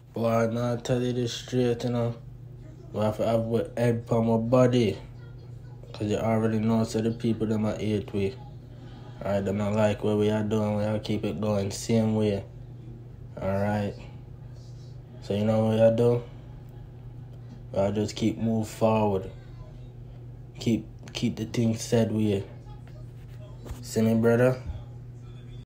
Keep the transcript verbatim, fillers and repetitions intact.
Boy, man, I tell you this straight, you know. We have to have with head on my body. Because you already know, so the people them are hate we. Alright, them not like what we are doing, we are keep it going same way. Alright. So you know what we are do? We are just keep move forward. Keep keep the thing said way. See me, brother?